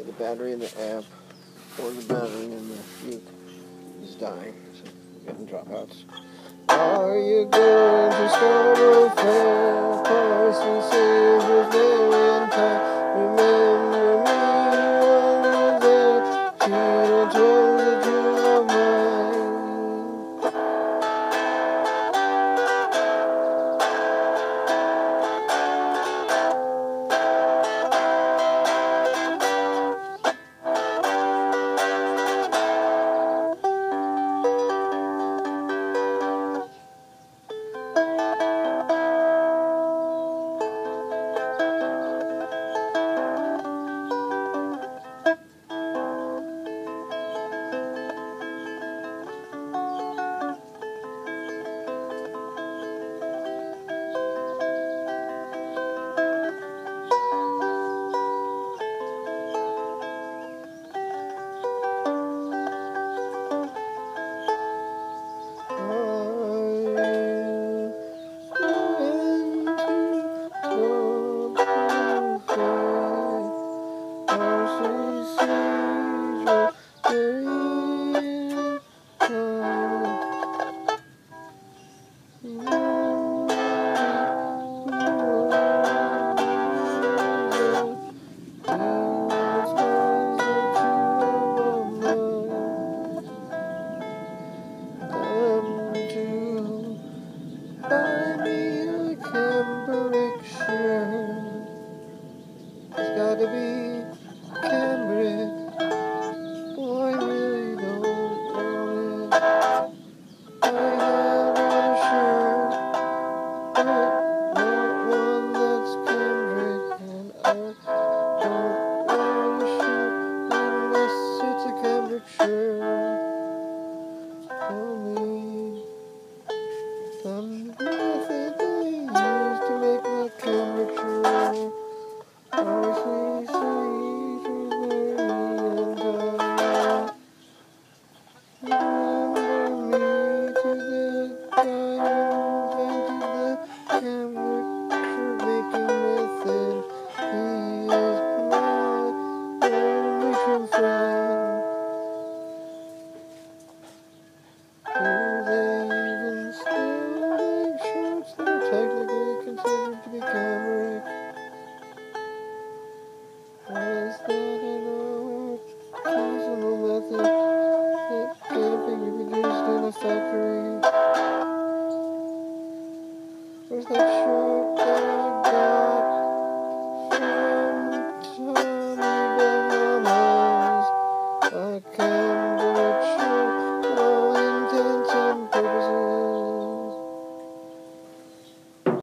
Okay, the battery in the app or the battery in the Uke is dying, so we're getting dropouts. Are you going to Scarborough Fair? Of course, we saved with Mary and Pat. Remember me when you're there. She was a dream of mine. Buy me a cambric shirt. It's gotta be cambric. Oh, I really don't want it. I have a shirt, but not one that's cambric, and I don't want a shirt unless it's a cambric shirt. Tell me the method they use to make the cambric shirt. Parsley, sage, rosemary, and thyme. Remember me to the guy who invented the cambric shirt-making method. He is my only true friend. Do they even still make shirts that are technically considered to be cambric? Is that an artisanal method that can't be reproduced in a factory?